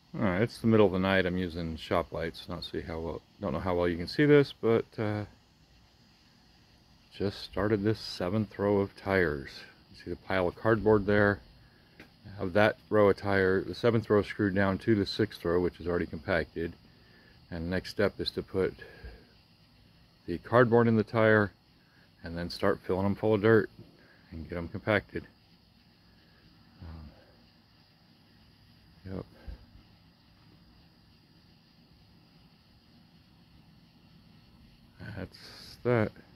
Alright, it's the middle of the night. I'm using shop lights. Don't know how well you can see this, but just started this 7th row of tires. You see the pile of cardboard there. I have that row of tire, the 7th row screwed down to the 6th row, which is already compacted. And the next step is to put the cardboard in the tire and then start filling them full of dirt and get them compacted. Yep. That's that.